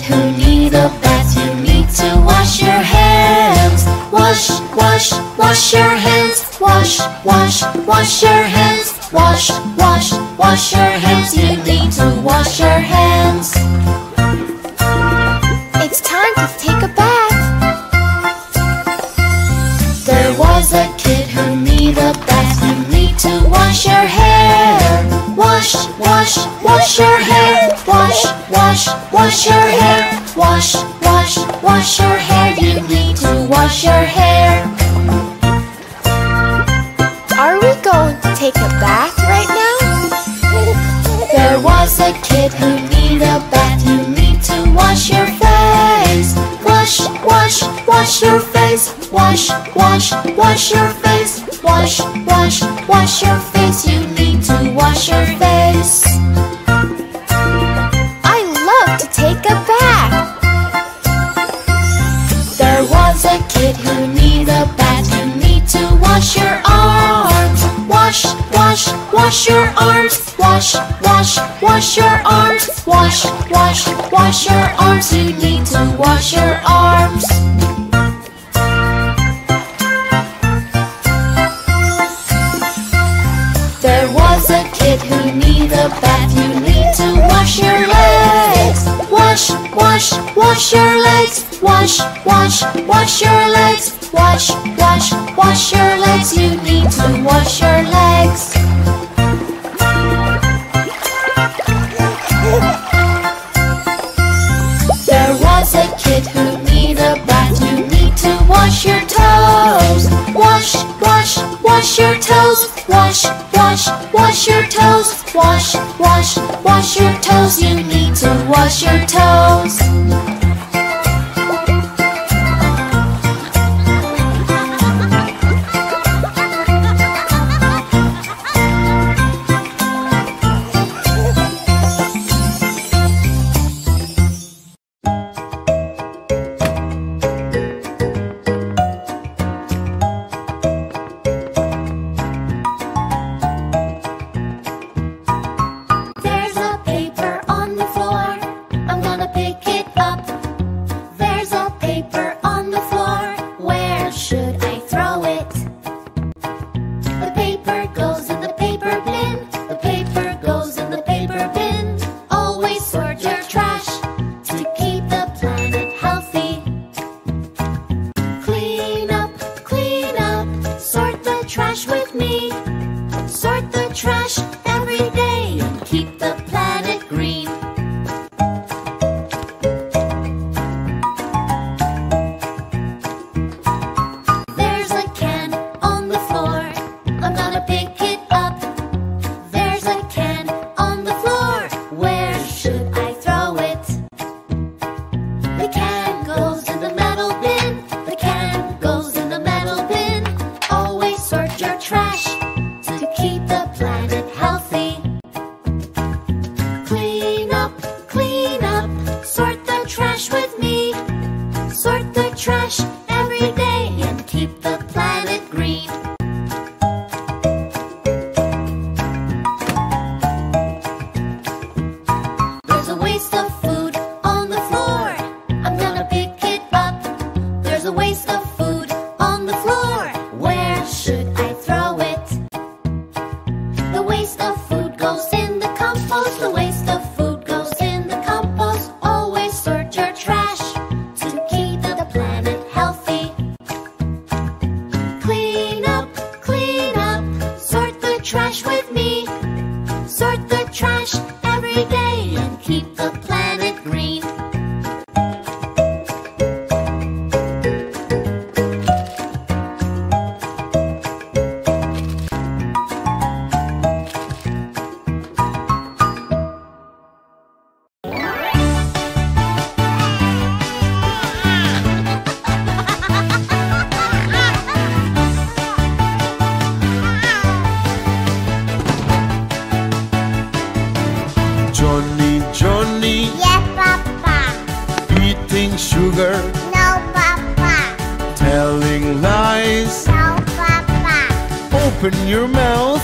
who need a bath, you need to wash your hands. Wash, wash, wash your hands. Wash, wash, wash your hands. Wash, wash, wash your hands. You need to wash your hands. It's time to take a bath. There was a kid who need a bath. You need to wash your hair. Wash, wash, wash your hair. Wash, wash, wash your hair. Wash, wash, wash your hair. You need to wash your hair. Are we going to take a bath right now? There was a kid who need a bath. You need to wash your face. Wash, wash, wash your face. Wash, wash, wash your face. Wash, wash, wash your face. You need to wash your face. I love to take a bath. There was a kid who need a bath. You need to wash your arms. Wash, wash, wash your arms. Wash, wash, wash your arms. Wash, wash, wash your arms. You need to wash your arms. There was a kid who need a bath. You need to wash your legs. Wash, wash, wash your legs. Wash, wash, wash your legs. Wash, wash, wash your legs. You need to wash your legs. There was a kid who need a bath. You need to wash your toes. Wash, wash, wash your toes. Wash, wash, wash your toes. Wash, wash, wash your toes. You need to wash your toes. There's a paper on the floor. I'm gonna pick it up. There's a paper on the floor. Where should I throw it? The paper goes in the paper bin. The paper goes in the paper bin. Always sort your trash to keep the planet healthy. Clean up, clean up. Sort the trash with me. Sort the trash every day and keep the planet green. There's a can on the floor. I'm gonna pick it up. There's a can on the floor. Where should I throw it? The can goes in the metal bin. The can goes in the metal bin. Always sort your trash to keep the planet healthy. Clean up, clean up. Sort the trash with me. Sort the trash every day and keep the planet green. There's a waste of food on the floor. I'm gonna pick it up. There's a waste of food on the floor. Where should I throw it? The waste of food goes in the compost. The waste of food goes in the compost. Always sort your trash to keep the planet healthy. Clean up, clean up. Sort the trash with me. Sort the trash every day and keep the planet green. Johnny, Johnny, Yes, Papa. eating sugar, No, Papa. telling lies. No, Papa. Open your mouth.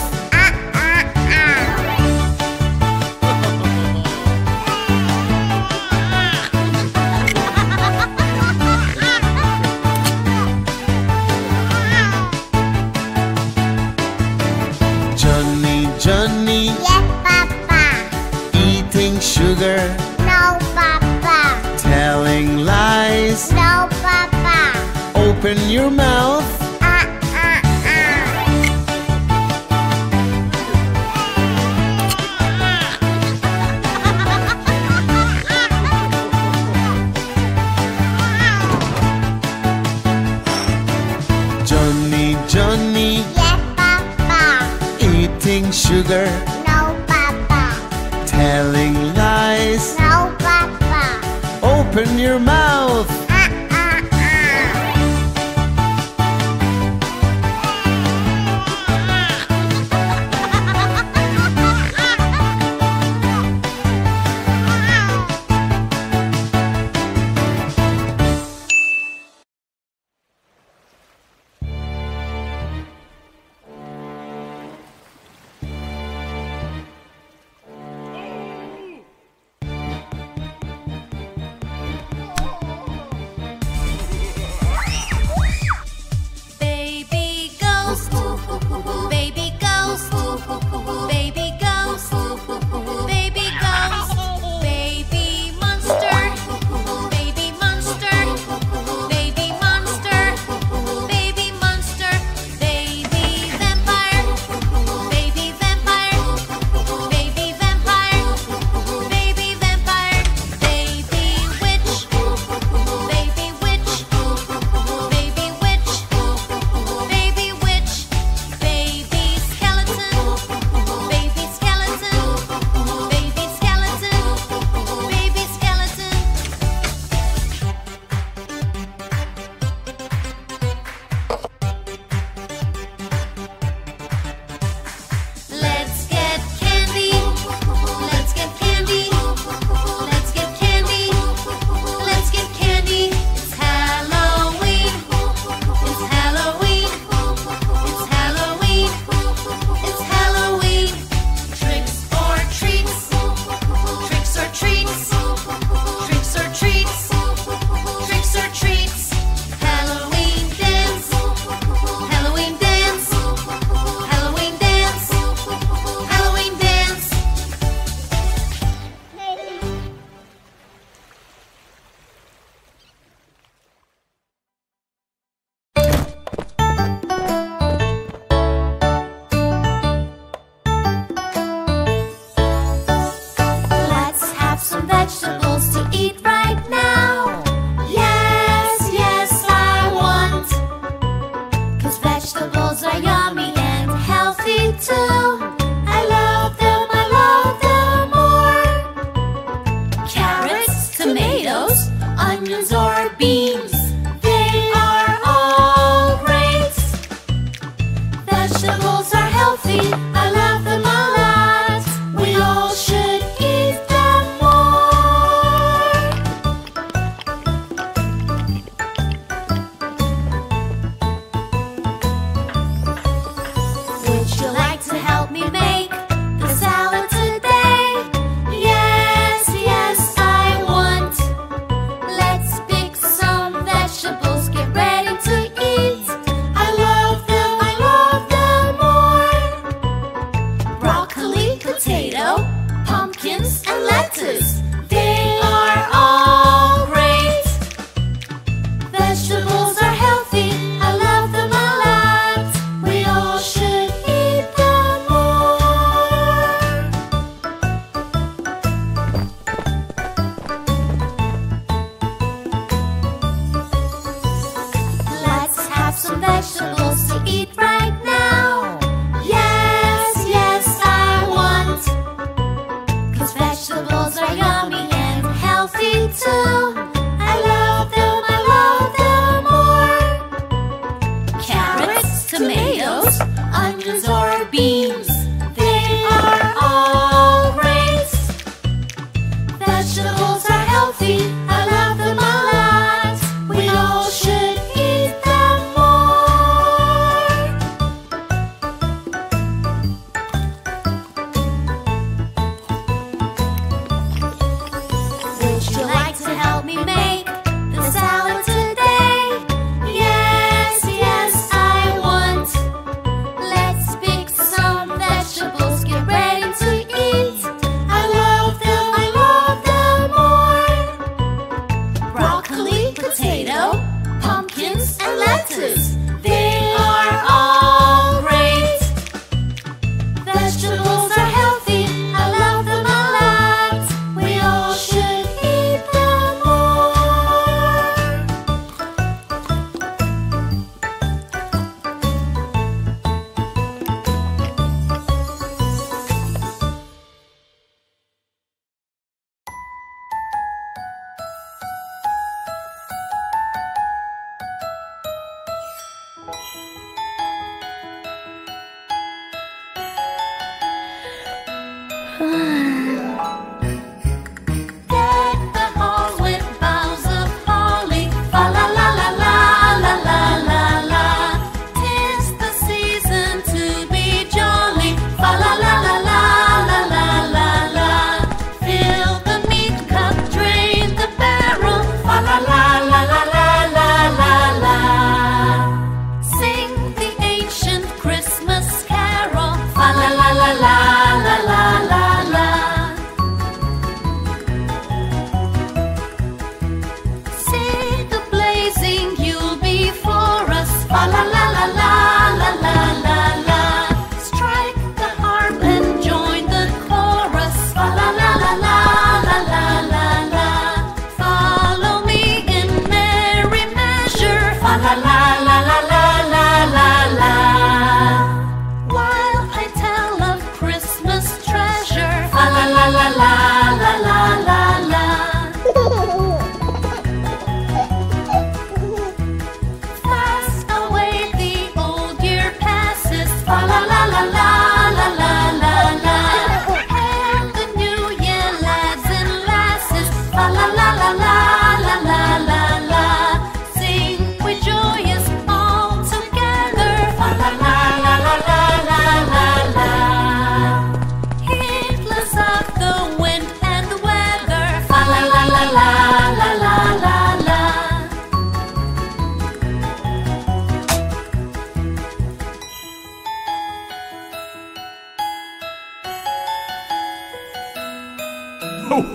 Open your mouth. Johnny, Johnny, Yes, Papa. eating sugar, No, Papa. telling lies. No, Papa. Open your mouth. Baby ghost, baby ghost, baby ghost, baby ghost, baby monster, baby monster, baby monster, baby monster, baby vampire, baby vampire, baby vampire, baby vampire, baby witch, baby witch, baby witch. Baby witch, baby skeleton, baby skeleton, baby skeleton, baby skeleton. Let's get candy, let's get candy, let's get candy, let's get candy. It's Halloween, it's Halloween, it's Halloween, it's Halloween. Tricks or treats, tricks or treats, tricks or treats, tricks or treats. Halloween dance, Halloween dance, Halloween dance, Halloween dance. Let's have some vegetables to eat right now. Yes, yes, I want. 'Cause vegetables are yummy and healthy too. I love them more. Carrots, tomatoes, onions or beans, they are all great. Vegetables are healthy, I love them a lot. We all should eat them more. Would you like to help me make the salad today? Yes, yes, I want. Let's pick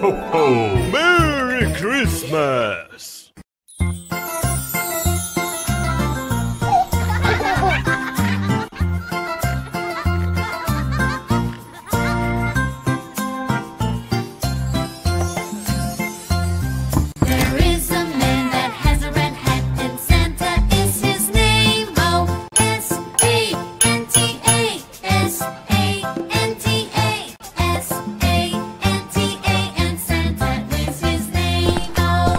ho, ho! Merry Christmas! There is a man that has a red hat, and Santa is his name. Oh, S-A-N-T-A, S-A-N-T-A, S-A-N-T-A, and Santa is his name. Oh.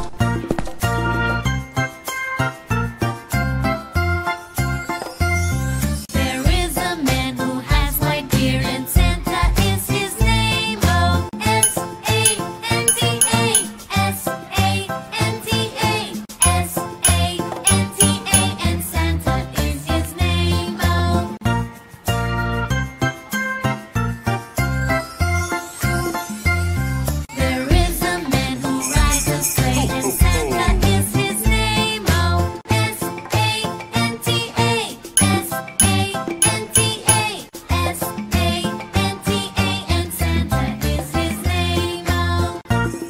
There is a man who has white beard, and Santa is his name. Oh, S-A-N-T-A, S-A-N-T-A, S-A-N-T-A, and Santa is his name. Oh. There is a man who rides a sleigh, and Santa is his name. Oh, S-A-N-T-A, S-A-N-T-A, S-A-N-T-A, and Santa is his name. Oh.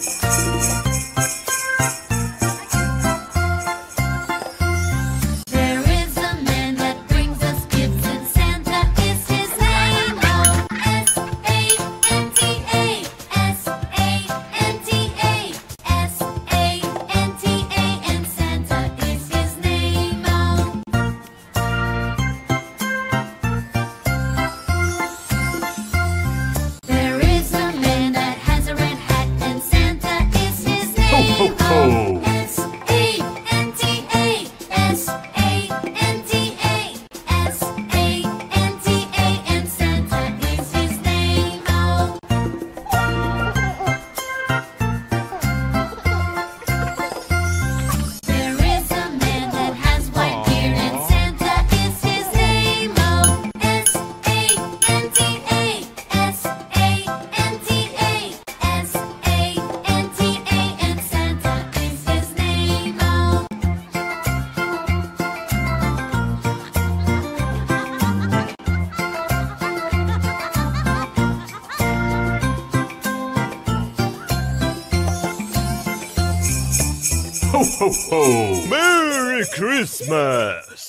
There is a man that brings us gifts, and Santa is his name. Oh, S-A-N-T-A, S-A-N-T-A, S-A-N-T-A, and Santa is his name. Oh. There is a man that has a red hat, and Santa is his name. Ho, ho, ho. Oh, S-A-N-T-A, S-A-N-T-A, S-A-N-T-A, and Santa is his name. Oh. There is a man that has white beard, and Santa is his name. Oh, S-A-N-T-A, S-A-N-T-A, S-A-N-T-A, and Santa is his name. Oh. Ho, ho, ho! Merry Christmas!